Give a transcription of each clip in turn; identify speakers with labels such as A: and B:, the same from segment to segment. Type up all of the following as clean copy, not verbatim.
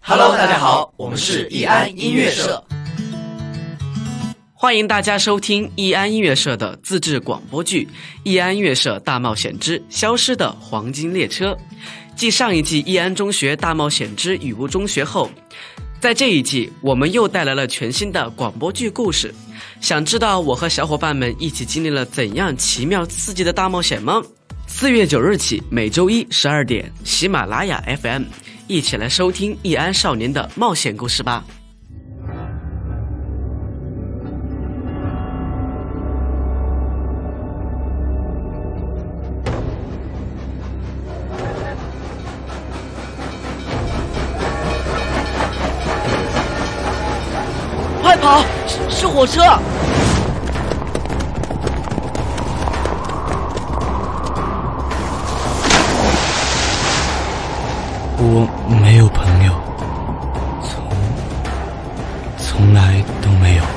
A: Hello， 大家好，我们是易安音乐社，
B: 欢迎大家收听易安音乐社的自制广播剧《易安音乐社大冒险之消失的黄金列车》。继上一季易安中学大冒险之雨雾中学后，在这一季我们又带来了全新的广播剧故事。想知道我和小伙伴们一起经历了怎样奇妙刺激的大冒险吗？4月9日起，每周一12点，喜马拉雅 FM， 一起来收听易安少年的冒险故事吧。
C: 快跑！是火车！
D: 我没有朋友，从来都没有。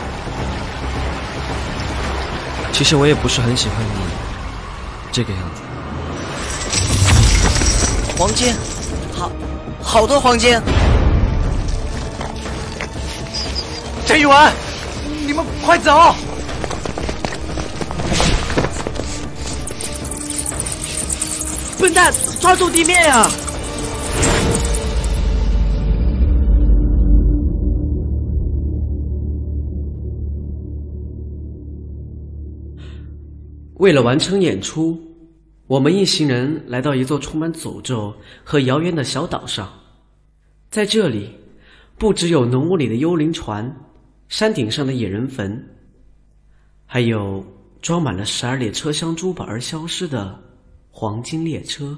E: 其实我也不是很喜欢你这个样子。
C: 黄金，好多黄金！
F: 陈宇文，你们快走！
C: 笨蛋，抓住地面呀！
B: 为了完成演出，我们一行人来到一座充满诅咒和谣言的小岛上。在这里，不只有浓雾里的幽灵船，山顶上的野人坟，还有装满了12列车厢珠宝而消失的黄金列车。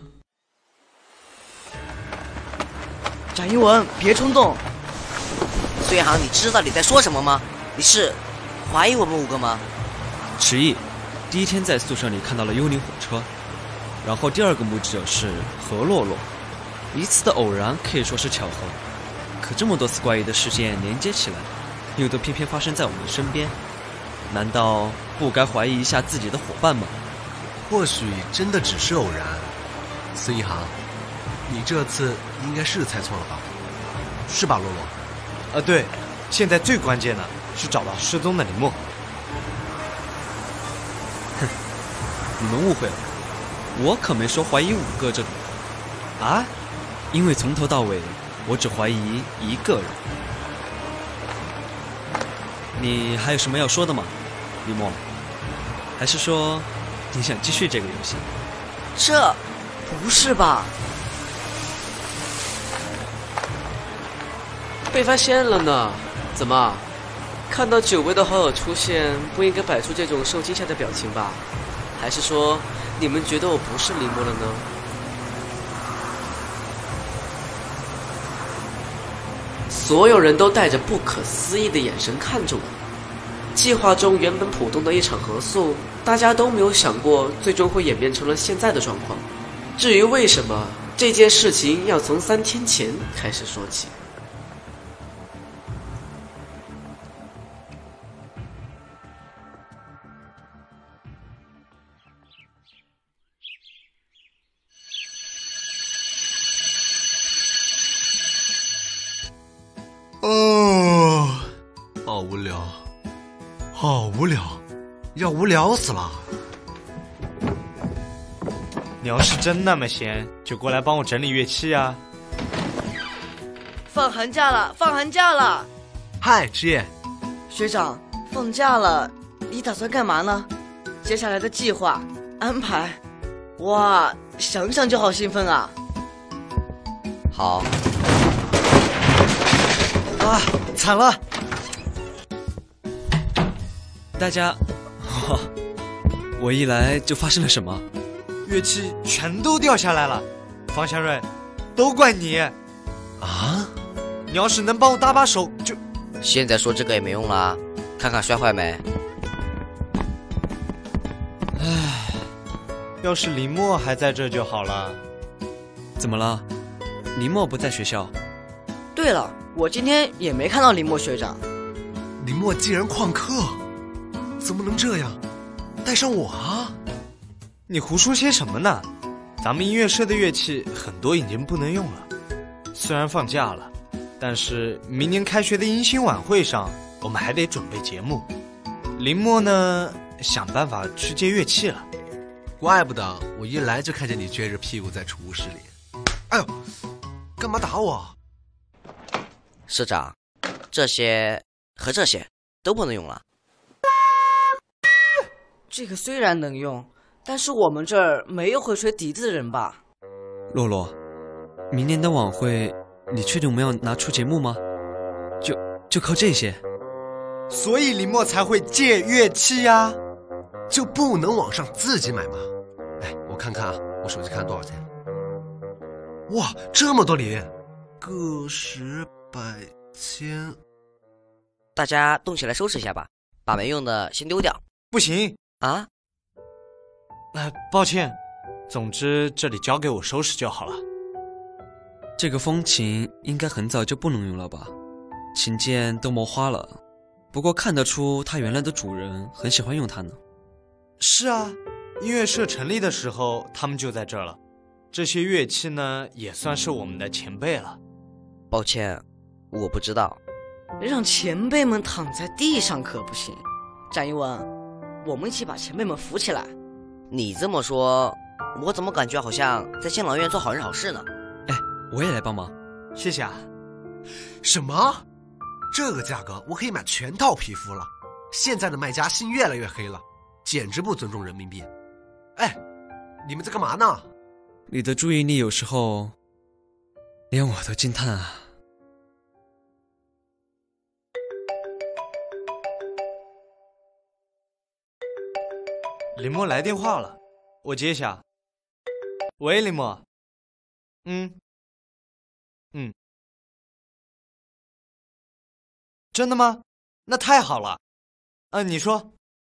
C: 展一文，别冲动。孙航，你知道你在说什么吗？你是怀疑我们5个吗？
E: 迟疑。第一天在宿舍里看到了幽灵火车，然后第二个目击者是何洛洛。一次的偶然可以说是巧合，可这么多次怪异的事件连接起来，又都偏偏发生在我们身边，难道不该怀疑一下自己的伙伴吗？
A: 或许真的只是偶然。孙一航，你这次应该是猜错了吧？是吧，洛洛？
F: 对，现在最关键的是找到失踪的林默。
E: 你们误会了，我可没说怀疑5个这种
F: 啊，
E: 因为从头到尾我只怀疑1个人。你还有什么要说的吗，李默？还是说你想继续这个游戏？
C: 这不是吧？
B: 被发现了呢？怎么？看到久违的好友出现，不应该摆出这种受惊吓的表情吧？还是说你们觉得我不是林默了呢？所有人都带着不可思议的眼神看着我。计划中原本普通的一场合宿，大家都没有想过最终会演变成了现在的状况。至于为什么，这件事情要从3天前开始说起。
A: 好无聊，好无聊，要无聊死了。
F: 你要是真那么闲，就过来帮我整理乐器啊。
C: 放寒假了！
A: 嗨，赤焰。
C: 学长，放假了，你打算干嘛呢？接下来的计划安排，哇，想想就好兴奋啊！
G: 好。
F: 啊，惨了！
E: 大家，我一来就发生了什么？
F: 乐器全都掉下来了，方向瑞，都怪你
A: 啊！
F: 你要是能帮我搭把手就……
G: 现在说这个也没用了，看看摔坏没？
F: 唉，要是林默还在这就好了。
E: 怎么了？林默不在学校？
C: 对了，我今天也没看到林默学长。
A: 林默竟然旷课，怎么能这样？带上我啊！
F: 你胡说些什么呢？咱们音乐社的乐器很多已经不能用了，虽然放假了， 但是明年开学的迎新晚会上，我们还得准备节目。林默呢，想办法去借乐器了。
A: 怪不得我一来就看见你撅着屁股在储物室里。哎呦，干嘛打我？
G: 社长，这些和这些都不能用了。
C: 这个虽然能用，但是我们这儿没有会吹笛子的人吧？
E: 洛洛，明年的晚会，你确定我们要拿出节目吗？就靠这些？
F: 所以林默才会借乐器呀。
A: 就不能网上自己买吗？哎，我看看啊，我手机看多少钱？哇，这么多零，个十百千。
G: 大家动起来收拾一下吧，把没用的先丢掉。
F: 不行
G: 啊！
F: 抱歉，总之这里交给我收拾就好了。
E: 这个风琴应该很早就不能用了吧？琴键都磨花了，不过看得出它原来的主人很喜欢用它呢。
F: 是啊，音乐社成立的时候他们就在这儿了。这些乐器呢，也算是我们的前辈了。
G: 抱歉，我不知道。
C: 让前辈们躺在地上可不行。展一文，我们一起把前辈们扶起来。
G: 你这么说，我怎么感觉好像在敬老院做好人好事呢？
E: 哎，我也来帮忙。
F: 谢谢啊。
A: 什么？这个价格我可以买全套皮肤了。现在的卖家心越来越黑了，简直不尊重人民币。哎，你们在干嘛呢？
E: 你的注意力有时候连我都惊叹啊。
F: 林默来电话了，我接一下。喂，林默。真的吗？那太好了。你说。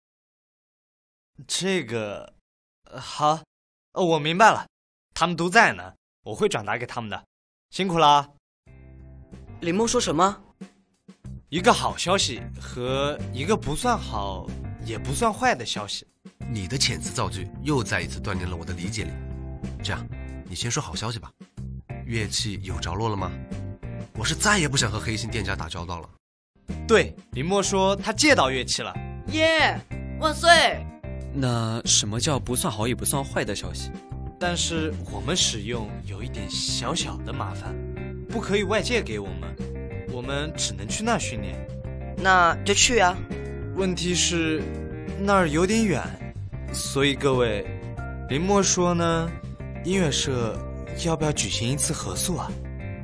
F: 这个，好，我明白了，他们都在呢，我会转达给他们的，辛苦啦。
C: 林默说什么？
F: 一个好消息和一个不算好也不算坏的消息。
A: 你的遣词造句又再一次锻炼了我的理解力。这样，你先说好消息吧。乐器有着落了吗？我是再也不想和黑心店家打交道了。
F: 对，林默说他借到乐器了。
C: 耶，万岁！
E: 那什么叫不算好也不算坏的消息？
F: 但是我们使用有一点小小的麻烦，不可以外借给我们，我们只能去那儿训练。
G: 那就去啊。
F: 问题是那儿有点远，所以各位，林默说呢，音乐社要不要举行一次合宿啊？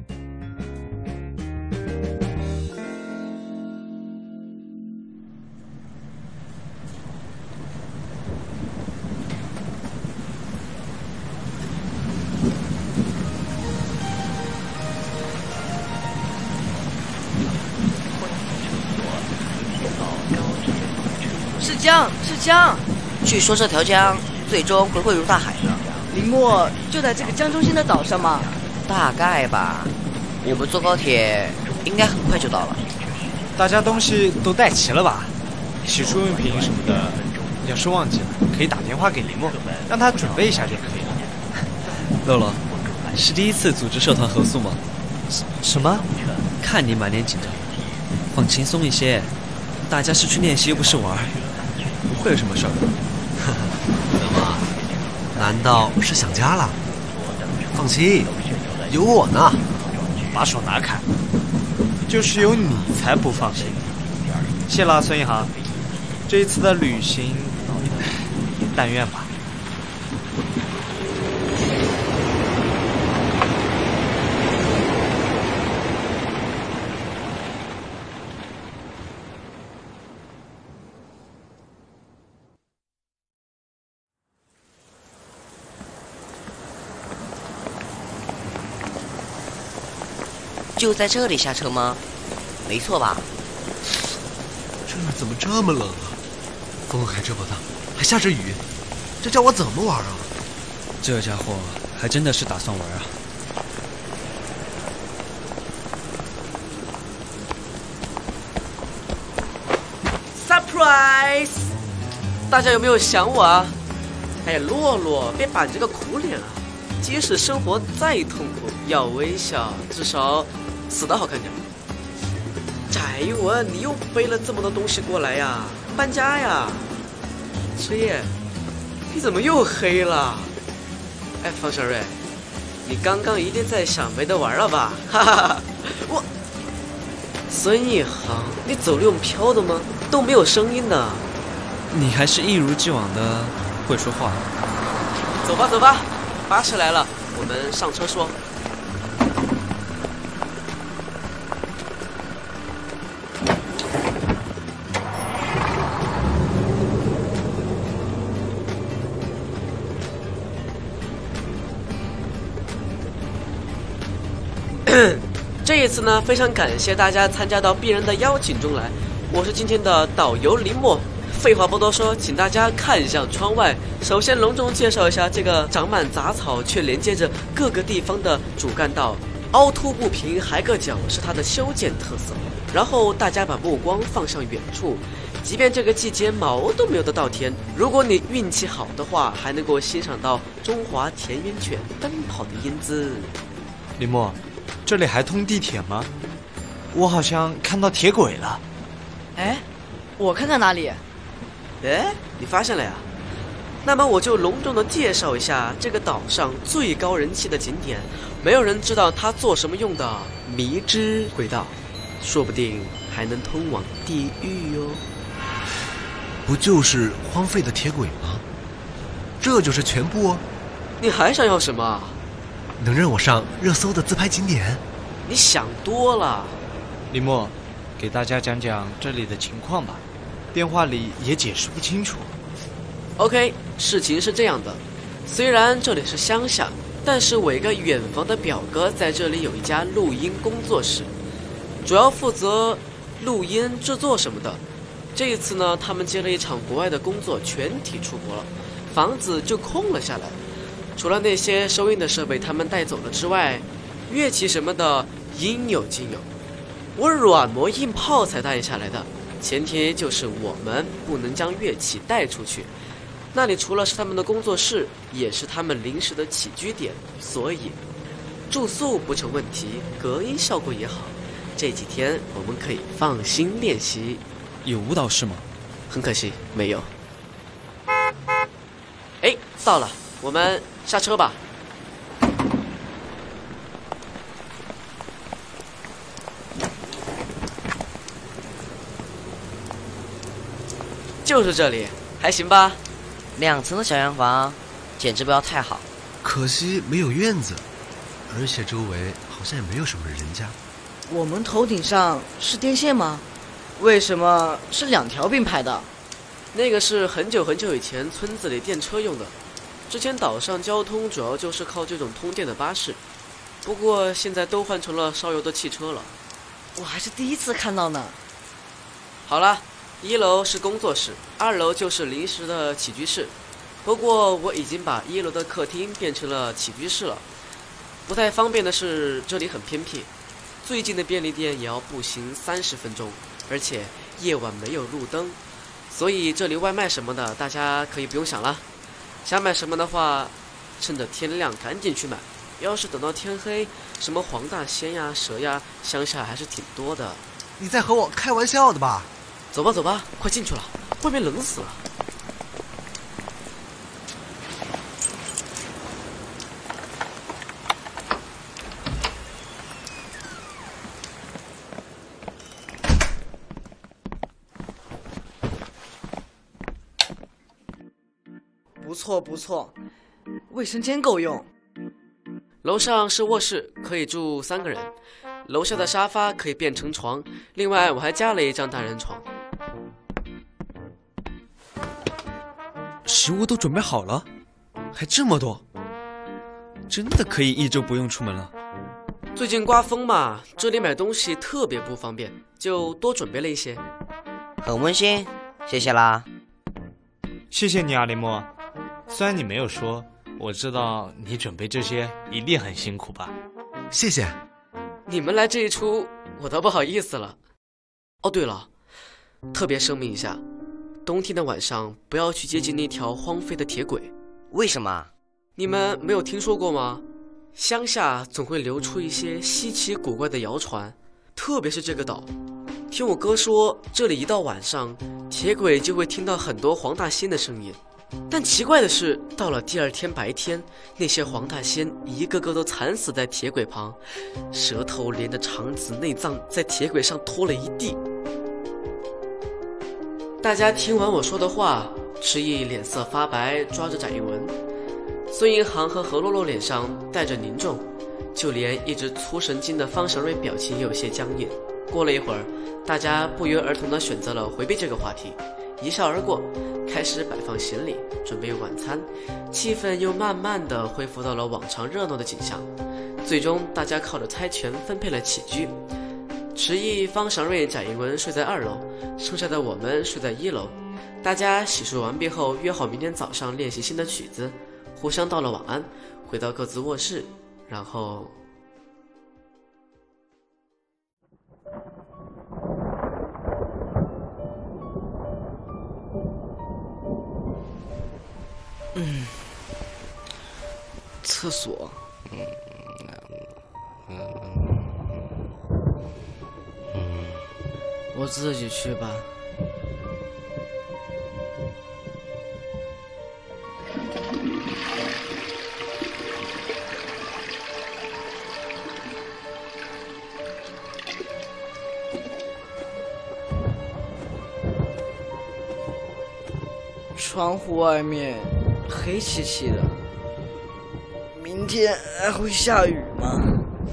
C: 是江，
G: 据说这条江最终会汇入大海呢。
C: 林默就在这个江中心的岛上吗？
G: 大概吧，我们坐高铁应该很快就到了。
F: 大家东西都带齐了吧？洗漱用品什么的，要是忘记了，可以打电话给林默，让他准备一下就可以了。
E: 乐乐，是第一次组织社团合宿吗？
F: 什么？
E: 看你满脸紧张，放轻松一些，大家是去练习又不是玩，不会有什么事儿。
A: 怎么？难道是想家了？放心，有我呢。
F: 把手拿开，就是有你才不放心。谢了，孙一航，这一次的旅行，但愿吧。
G: 就在这里下车吗？没错吧？
A: 这儿怎么这么冷啊？风还这么大，还下着雨，这叫我怎么玩啊？
E: 这家伙还真的是打算玩啊！
B: Surprise！ 大家有没有想我啊？哎呀，洛洛，别板着个苦脸啊！即使生活再痛苦，要微笑，至少死的好看点。翟文，你又背了这么多东西过来呀？搬家呀？崔烨，你怎么又黑了？哎，方小瑞，你刚刚一定在想没得玩了吧？哈哈哈！我，孙一航，你走路用飘的吗？都没有声音的。
E: 你还是一如既往的会说话。
B: 走吧，走吧，巴士来了，我们上车说。这一次呢，非常感谢大家参加到鄙人的邀请中来，我是今天的导游林默。废话不多说，请大家看向窗外。首先隆重介绍一下这个长满杂草却连接着各个地方的主干道，凹凸不平还个角是它的修建特色。然后大家把目光放向远处，即便这个季节毛都没有得到天，如果你运气好的话，还能够欣赏到中华田园犬奔跑的英姿。
F: 林默，这里还通地铁吗？我好像看到铁轨了。
C: 哎，我看看哪里？
B: 哎，你发现了呀？那么我就隆重的介绍一下这个岛上最高人气的景点，没有人知道它做什么用的迷之轨道，说不定还能通往地狱哟。
A: 不就是荒废的铁轨吗？这就是全部哦？
B: 你还想要什么？
A: 能让我上热搜的自拍景点？
B: 你想多了。
F: 林默，给大家讲讲这里的情况吧，电话里也解释不清楚。
B: OK， 事情是这样的，虽然这里是乡下，但是我一个远房的表哥在这里有一家录音工作室，主要负责录音制作什么的。这一次呢，他们接了一场国外的工作，全体出国了，房子就空了下来。除了那些收音的设备他们带走了之外，乐器什么的应有尽有。我软磨硬泡才答应下来的，前提就是我们不能将乐器带出去。那里除了是他们的工作室，也是他们临时的起居点，所以住宿不成问题，隔音效果也好。这几天我们可以放心练习。
E: 有舞蹈室吗？
B: 很可惜，没有。哎，到了，我们下车吧。就是这里，还行吧
G: ？2层的小洋房，简直不要太好。
A: 可惜没有院子，而且周围好像也没有什么人家。
C: 我们头顶上是电线吗？为什么是2条并排的？
B: 那个是很久很久以前村子里电车用的，之前岛上交通主要就是靠这种通电的巴士，不过现在都换成了烧油的汽车了。
C: 我还是第一次看到呢。
B: 好了，1楼是工作室，2楼就是临时的起居室。不过我已经把1楼的客厅变成了起居室了。不太方便的是，这里很偏僻，最近的便利店也要步行30分钟，而且夜晚没有路灯，所以这里外卖什么的大家可以不用想了。想买什么的话，趁着天亮赶紧去买。要是等到天黑，什么黄大仙呀、蛇呀，乡下还是挺多的。
A: 你在和我开玩笑的吧？
B: 走吧走吧，快进去了，外面冷死了。
C: 不错不错，卫生间够用。
B: 楼上是卧室，可以住3个人。楼下的沙发可以变成床，另外我还加了一张单人床。
E: 食物都准备好了，还这么多，真的可以1周不用出门了。
B: 最近刮风嘛，这里买东西特别不方便，就多准备了一些。
G: 很温馨，谢谢啦。
F: 谢谢你啊，林默。虽然你没有说，我知道你准备这些一定很辛苦吧？
A: 谢谢。
B: 你们来这一出，我倒不好意思了。哦，对了，特别声明一下，冬天的晚上不要去接近那条荒废的铁轨。
G: 为什么？
B: 你们没有听说过吗？ 乡下总会流出一些稀奇古怪的谣传，特别是这个岛。听我哥说，这里一到晚上，铁轨就会听到很多黄大仙的声音。但奇怪的是，到了第二天白天，那些黄大仙一个个都惨死在铁轨旁，舌头连着肠子、内脏在铁轨上拖了一地。大家听完我说的话，迟疑脸色发白，抓着翟一文。孙银行和何洛洛脸上带着凝重，就连一直粗神经的方祥瑞表情有些僵硬。过了一会儿，大家不约而同地选择了回避这个话题，一笑而过，开始摆放行李，准备晚餐，气氛又慢慢地恢复到了往常热闹的景象。最终，大家靠着猜拳分配了起居。迟疑、方祥瑞、翟一文睡在2楼，剩下的我们睡在1楼。大家洗漱完毕后，约好明天早上练习新的曲子，互相道了晚安，回到各自卧室，然后厕所。我自己去吧。
C: 窗户外面黑漆漆的，明天还会下雨吗？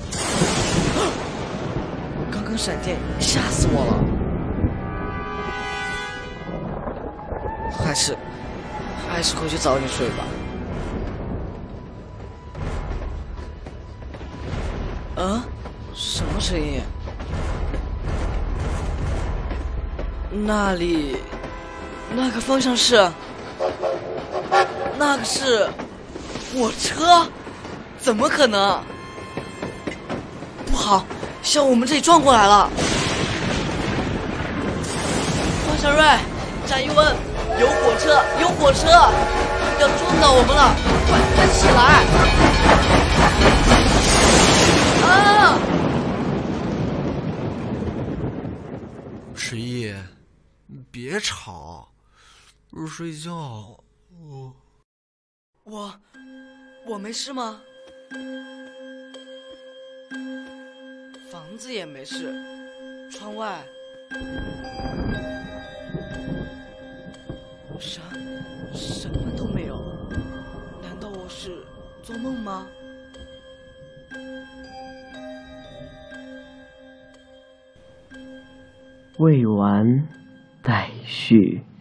C: 刚刚闪电吓死我了，还是回去早点睡吧。什么声音？那里，那个方向是，那个是火车？怎么可能？不好，向我们这里撞过来了！方小瑞、翟一文，有火车，有火车，要撞到我们了！快起来！啊！
A: 迟疑，别吵，睡觉。
C: 我没事吗？房子也没事，窗外什么都没有，难道我是做梦吗？
H: 未完待续。